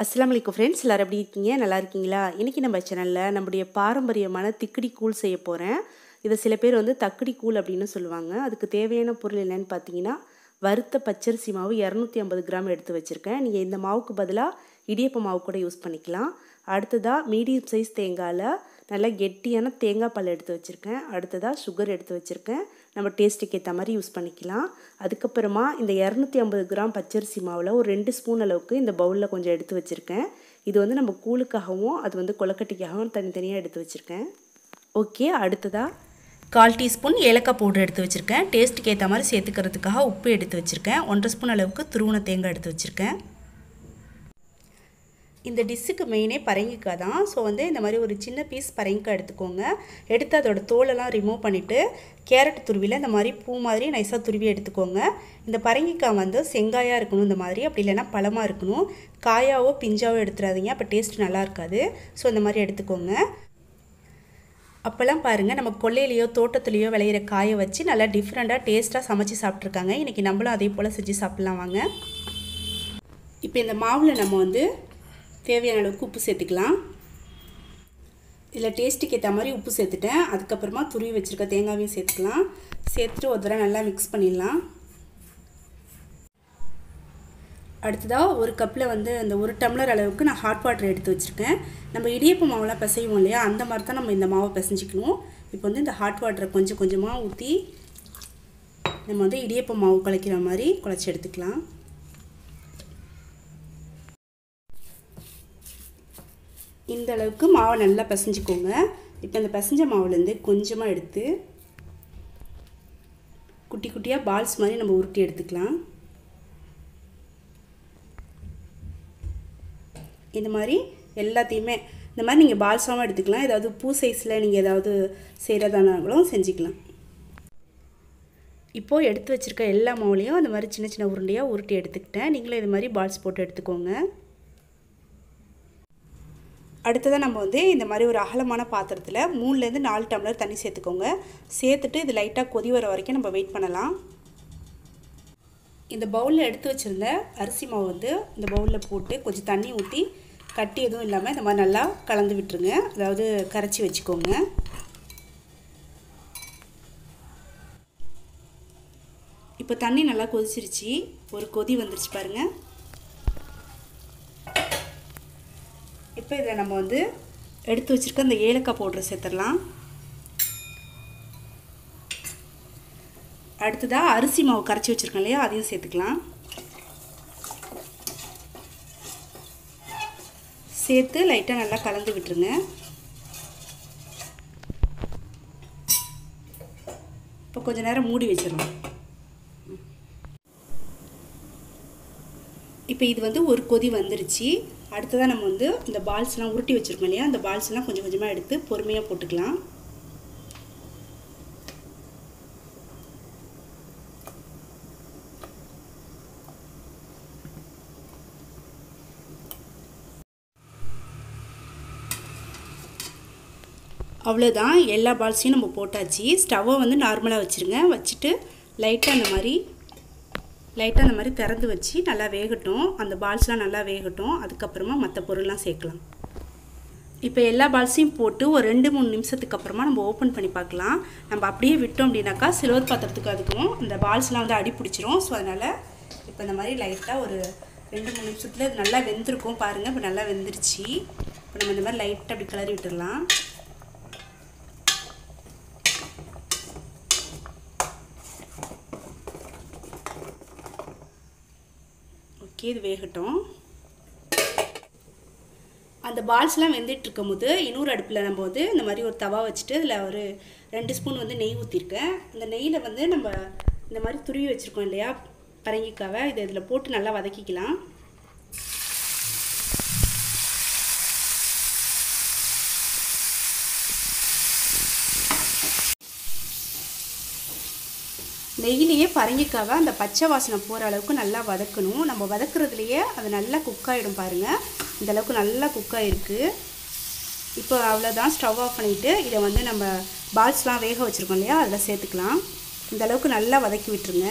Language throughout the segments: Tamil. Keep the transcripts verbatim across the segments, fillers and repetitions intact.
அஸ்ஸலாமு அலைக்கும் ஃப்ரெண்ட்ஸ், எல்லாரும் எப்படி இருக்கீங்க? நல்லா இருக்கீங்களா? இன்றைக்கி நம்ம சேனலில் நம்முடைய பாரம்பரியமான திக்கடி கூழ் செய்ய போகிறேன். இதை சில பேர் வந்து தக்கடி கூழ் அப்படின்னு சொல்லுவாங்க. அதுக்கு தேவையான பொருள் என்னென்னு பார்த்தீங்கன்னா, வறுத்த பச்சரிசி மாவு இரநூத்தி ஐம்பது கிராம் எடுத்து வச்சுருக்கேன். நீங்கள் இந்த மாவுக்கு பதிலாக இடியப்ப மாவு கூட யூஸ் பண்ணிக்கலாம். அடுத்ததாக மீடியம் சைஸ் தேங்காயில் நல்லா கெட்டியான தேங்காய் பால் எடுத்து வச்சுருக்கேன். அடுத்ததாக சுகர் எடுத்து வச்சுருக்கேன். நம்ம டேஸ்ட்டுக்கு ஏற்ற மாதிரி யூஸ் பண்ணிக்கலாம். அதுக்கப்புறமா இந்த இரநூத்தி ஐம்பது கிராம் பச்சரிசி மாவில் ஒரு ரெண்டு ஸ்பூன் அளவுக்கு இந்த பவுலில் கொஞ்சம் எடுத்து வச்சுருக்கேன். இது வந்து நம்ம கூழுக்காகவும் அது வந்து கொலக்கட்டைக்காகவும் தனித்தனியாக எடுத்து வச்சுருக்கேன். ஓகே, அடுத்ததாக கால் டீஸ்பூன் ஏலக்காய் பவுடர் எடுத்து வச்சுருக்கேன். டேஸ்ட்டுக்கு ஏற்ற மாதிரி சேர்த்துக்கிறதுக்காக உப்பு எடுத்து வச்சுருக்கேன். ஒன்றரை ஸ்பூன் அளவுக்கு துருவன தேங்காய் எடுத்து வச்சுருக்கேன். இந்த டிஷ்ஷுக்கு மெயினே பரங்கிக்காய் தான். ஸோ வந்து இந்த மாதிரி ஒரு சின்ன பீஸ் பரங்கிக்காய் எடுத்துக்கோங்க. எடுத்து அதோட தோலெல்லாம் ரிமூவ் பண்ணிவிட்டு கேரட் துருவியில் இந்த மாதிரி பூ மாதிரி நைஸாக துருவி எடுத்துக்கோங்க. இந்த பரங்கிக்காய் வந்து செங்காயாக இருக்கணும் இந்த மாதிரி, அப்படி இல்லைன்னா பழமாக இருக்கணும். காயாவோ பிஞ்சாவோ எடுத்துடாதீங்க, அப்போ டேஸ்ட் நல்லா இருக்காது. ஸோ இந்த மாதிரி எடுத்துக்கோங்க. அப்போல்லாம் பாருங்கள், நம்ம கொல்லையிலையோ தோட்டத்துலேயோ விளையிற காயை வச்சு நல்லா டிஃப்ரெண்ட்டாக டேஸ்ட்டாக சமைச்சு சாப்பிட்ருக்காங்க. இன்றைக்கி நம்மளும் அதே போல் செஞ்சு சாப்பிட்லாம் வாங்க. இப்போ இந்த மாவில் நம்ம வந்து தேவையான அளவுக்கு உப்பு சேர்த்துக்கலாம். இதில் டேஸ்ட்டுக்கு ஏற்ற மாதிரி உப்பு சேர்த்துட்டேன். அதுக்கப்புறமா துருவி வச்சுருக்க தேங்காயும் சேர்த்துக்கலாம். சேர்த்துட்டு ஒரு தடவை நல்லா மிக்ஸ் பண்ணிடலாம். அடுத்ததாக ஒரு கப்பில் வந்து அந்த ஒரு டம்ளர் அளவுக்கு நான் ஹாட் வாட்டர் எடுத்து வச்சுருக்கேன். நம்ம இடியப்ப மாவுலாம் பிசைவோம் இல்லையா, அந்த மாதிரி தான் நம்ம இந்த மாவை பிசைஞ்சிக்கணும். இப்போ வந்து இந்த ஹாட் வாட்டரை கொஞ்சம் கொஞ்சமாக ஊற்றி நம்ம வந்து இடியப்ப மாவு குழைக்கிற மாதிரி குழைச்சி எடுத்துக்கலாம். இந்த அளவுக்கு மாவை நல்லா பிசைஞ்சிக்கோங்க. இப்போ இந்த பிசைஞ்ச மாவுலேருந்து கொஞ்சமாக எடுத்து குட்டி குட்டியாக பால்ஸ் மாதிரி நம்ம உருட்டி எடுத்துக்கலாம். இந்த மாதிரி எல்லாத்தையுமே இந்த மாதிரி நீங்கள் பால்ஸாகவும் எடுத்துக்கலாம். ஏதாவது பூ சைஸில் நீங்கள் ஏதாவது செய்கிறதானாலும் செஞ்சுக்கலாம். இப்போது எடுத்து வச்சுருக்க எல்லா மாவுலேயும் அந்த மாதிரி சின்ன சின்ன உருண்டையாக உருட்டி எடுத்துக்கிட்டேன். நீங்களும் இது மாதிரி பால்ஸ் போட்டு எடுத்துக்கோங்க. அடுத்ததாக நம்ம வந்து இந்த மாதிரி ஒரு அகலமான பாத்திரத்தில் மூணுலேருந்து நாலு டம்ளர் தண்ணி சேர்த்துக்கோங்க. சேர்த்துட்டு இது லைட்டாக கொதி வர வரைக்கும் நம்ம வெயிட் பண்ணலாம். இந்த பவுலில் எடுத்து வச்சுருந்த அரிசி மாவு வந்து இந்த பவுலில் போட்டு கொஞ்சம் தண்ணி ஊற்றி கட்டி எதுவும் இல்லாமல் இந்த மாதிரி நல்லா கலந்து விட்டுருங்க. அதாவது கரைச்சி வச்சுக்கோங்க. இப்போ தண்ணி நல்லா கொதிச்சிருச்சு. ஒரு கொதி வந்துருச்சு பாருங்கள். இப்போ இதில் நம்ம வந்து எடுத்து வச்சுருக்க அந்த ஏலக்காய் பவுடரை சேர்த்துடலாம். அடுத்ததாக அரிசி மாவு கரைச்சி வச்சுருக்கோம் இல்லையா, அதையும் சேர்த்துக்கலாம். சேர்த்து லைட்டாக நல்லா கலந்து விட்டுருங்க. இப்போ கொஞ்சம் நேரம் மூடி வச்சிடலாம். இப்போ இது வந்து ஒரு கொதி வந்துருச்சு. அடுத்ததாக நம்ம வந்து இந்த பால்ஸ்லாம் உருட்டி வச்சுருக்கோம் இல்லையா, அந்த பால்ஸ்லாம் கொஞ்சம் கொஞ்சமாக எடுத்து பொறுமையாக போட்டுக்கலாம். அவ்வளோதான், எல்லா பால்ஸையும் நம்ம போட்டாச்சு. ஸ்டவ்வை வந்து நார்மலாக வச்சுருங்க. வச்சுட்டு லைட்டாக அந்த மாதிரி லைட்டாக அந்த மாதிரி திறந்து வச்சு நல்லா வேகட்டும். அந்த பால்ஸ்லாம் நல்லா வேகட்டும். அதுக்கப்புறமா மற்ற பொருள்லாம் சேர்க்கலாம். இப்போ எல்லா பால்ஸையும் போட்டு ஒரு ரெண்டு மூணு நிமிஷத்துக்கு அப்புறமா நம்ம ஓப்பன் பண்ணி பார்க்கலாம். நம்ம அப்படியே விட்டோம் அப்படின்னாக்கா சில்வர் பாத்திரத்துக்கு அதுக்கும் இந்த பால்ஸ்லாம் வந்து அடி பிடிச்சிரும். ஸோ அதனால் இப்போ இந்த மாதிரி லைட்டாக ஒரு ரெண்டு மூணு நிமிஷத்தில் இது நல்லா வெந்திருக்கும் பாருங்கள். இப்போ நல்லா வெந்துருச்சு. இப்போ நம்ம இந்த மாதிரி லைட்டாக அப்படி கிளறி விட்டுடலாம். ஓகே, இது வேகட்டும். அந்த பால்ஸ்லாம் வெந்துட்டு இருக்கும் போது இன்னொரு அடுப்பில் நம்ம வந்து இந்த மாதிரி ஒரு தவா வச்சுட்டு அதில் ஒரு ரெண்டு ஸ்பூன் வந்து நெய் ஊற்றிருக்கேன். அந்த நெய்யில் வந்து நம்ம இந்த மாதிரி துருவி வச்சுருக்கோம் இல்லையா பரங்கிக்காவை, இதை இதில் போட்டு நல்லா வதக்கிக்கலாம். நெய்யிலேயே பரங்கிக்காவை அந்த பச்சை வாசனை போகிற அளவுக்கு நல்லா வதக்கணும். நம்ம வதக்குறதுலையே அது நல்லா குக் ஆகிடும் பாருங்கள். இந்த அளவுக்கு நல்லா குக் ஆகிருக்கு. இப்போ அவ்வளோதான், ஸ்டவ் ஆஃப் பண்ணிவிட்டு இதை வந்து நம்ம பால்ஸ்லாம் வேக வச்சுருக்கோம் இல்லையா, அதில் சேர்த்துக்கலாம். இந்த அளவுக்கு நல்லா வதக்கி விட்டுருங்க.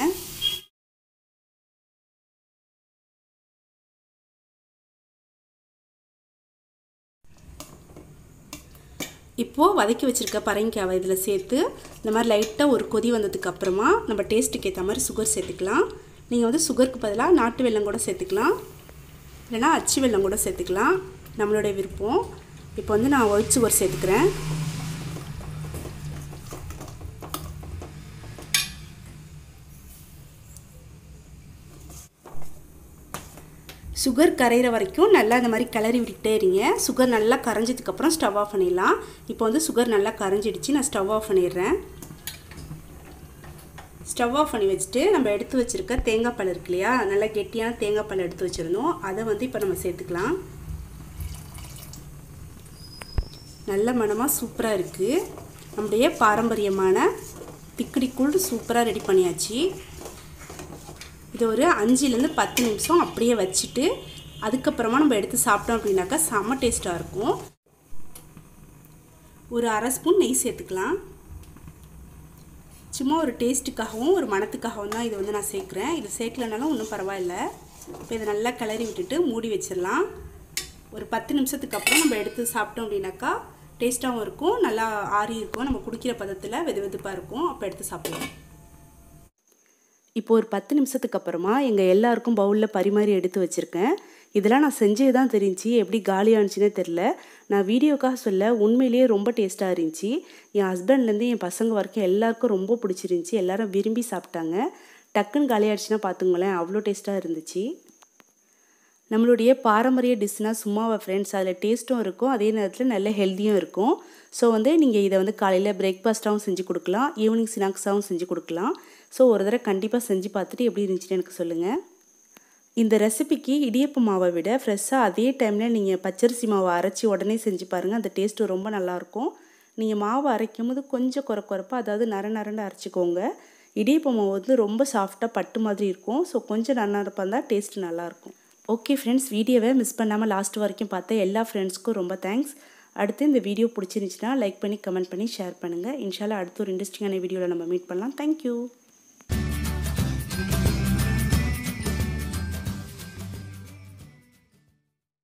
இப்போது வதக்கி வச்சுருக்க பரங்கிக்காவை இதில் சேர்த்து இந்த மாதிரி லைட்டாக ஒரு கொதி வந்ததுக்கு அப்புறமா நம்ம டேஸ்ட்டுக்கு ஏற்ற மாதிரி சுகர் சேர்த்துக்கலாம். நீங்கள் வந்து சுகருக்கு பதிலாக நாட்டு வெல்லம் கூட சேர்த்துக்கலாம், இல்லைனா அச்சு வெல்லம் கூட சேர்த்துக்கலாம், நம்மளுடைய விருப்பம். இப்போ வந்து நான் ஒயிட் சுகர் சேர்த்துக்கிறேன். சுகர் கரைகிற வரைக்கும் நல்லா இந்த மாதிரி கிளறி விட்டுட்டே இருங்க. சுகர் நல்லா கரைஞ்சதுக்கப்புறம் ஸ்டவ் ஆஃப் பண்ணிடலாம். இப்போ வந்து சுகர் நல்லா கரைஞ்சிடுச்சு, நான் ஸ்டவ் ஆஃப் பண்ணிடுறேன். ஸ்டவ் ஆஃப் பண்ணி வச்சுட்டு நம்ம எடுத்து வச்சுருக்க தேங்காய் பால் இருக்கு இல்லையா, நல்லா கெட்டியான தேங்காய் பால் எடுத்து வச்சுருந்தோம், அதை வந்து இப்போ நம்ம சேர்த்துக்கலாம். நல்ல மணமாக சூப்பராக இருக்குது. நம்முடைய பாரம்பரியமான திக்கடி கூழ் சூப்பராக ரெடி பண்ணியாச்சு. இது ஒரு அஞ்சுலேருந்து பத்து நிமிஷம் அப்படியே வச்சுட்டு அதுக்கப்புறமா நம்ம எடுத்து சாப்பிட்டோம் அப்படின்னாக்கா செம்ம டேஸ்ட்டாக இருக்கும். ஒரு அரை ஸ்பூன் நெய் சேர்த்துக்கலாம். சும்மா ஒரு டேஸ்ட்டுக்காகவும் ஒரு மணத்துக்காகவும் தான் இது வந்து நான் சேர்க்குறேன். இது சேர்க்கலனாலும் ஒன்றும் பரவாயில்லை. இப்போ இதை நல்லா கிளறி விட்டுட்டு மூடி வச்சிடலாம். ஒரு பத்து நிமிஷத்துக்கு அப்புறம் நம்ம எடுத்து சாப்பிட்டோம் அப்படின்னாக்கா டேஸ்ட்டாகவும் இருக்கும், நல்லா ஆறி இருக்கும், நம்ம குடிக்கிற பதத்தில் வெது வெதுப்பாக இருக்கும். அப்போ எடுத்து சாப்பிடுவோம். இப்போ ஒரு பத்து நிமிஷத்துக்கு அப்புறமா எங்கள் எல்லாருக்கும் பவுலில் பரிமாறி எடுத்து வச்சுருக்கேன். இதெல்லாம் நான் செஞ்சே தான் தெரிஞ்சு எப்படி காலியானுச்சுன்னே தெரில. நான் வீடியோக்காக சொல்ல, உண்மையிலேயே ரொம்ப டேஸ்ட்டாக இருந்துச்சு. என் ஹஸ்பண்ட்லேருந்து என் பசங்க வரைக்கும் எல்லாருக்கும் ரொம்ப பிடிச்சிருந்துச்சி. எல்லோரும் விரும்பி சாப்பிட்டாங்க. டக்குன்னு காலியாகிடுச்சுன்னா பார்த்துங்களேன், அவ்வளோ டேஸ்ட்டாக இருந்துச்சு. நம்மளுடைய பாரம்பரிய டிஷ்னால் சும்மாவா ஃப்ரெண்ட்ஸ், அதில் டேஸ்ட்டும் இருக்கும், அதே நேரத்தில் நல்ல ஹெல்த்தியும் இருக்கும். ஸோ வந்து நீங்கள் இதை வந்து காலையில் பிரேக்ஃபாஸ்ட்டாகவும் செஞ்சு கொடுக்கலாம், ஈவினிங் ஸ்நாக்ஸாகவும் செஞ்சு கொடுக்கலாம். ஸோ ஒரு தடவை கண்டிப்பாக செஞ்சு பார்த்துட்டு எப்படி இருந்துச்சுன்னு எனக்கு சொல்லுங்கள். இந்த ரெசிபிக்கு இடியப்ப மாவை விட ஃப்ரெஷ்ஷாக அதே டைமில் நீங்கள் பச்சரிசி மாவை அரைச்சி உடனே செஞ்சு பாருங்கள், அந்த டேஸ்ட்டு ரொம்ப நல்லாயிருக்கும். நீங்கள் மாவை அரைக்கும் போது கொஞ்சம் குறை குறைப்பாக, அதாவது நர நரண்டு அரைச்சிக்கோங்க. இடியப்ப மாவு வந்து ரொம்ப சாஃப்டாக பட்டு மாதிரி இருக்கும். ஸோ கொஞ்சம் நரநரப்பாக இருந்தால் டேஸ்ட்டு நல்லாயிருக்கும். ஓகே ஃப்ரெண்ட்ஸ், வீடியோவை மிஸ் பண்ணாமல் லாஸ்ட் வரைக்கும் பார்த்த எல்லா ஃப்ரெண்ட்ஸ்க்கும் ரொம்ப தேங்க்ஸ். அடுத்து இந்த வீடியோ பிடிச்சிருந்துச்சுன்னா லைக் பண்ணி கமெண்ட் பண்ணி ஷேர் பண்ணுங்கள். இன்ஷால்லா அடுத்த ஒரு இன்ட்ரெஸ்டிங்கான வீடியோவில் நம்ம மீட் பண்ணலாம். தேங்க்யூ.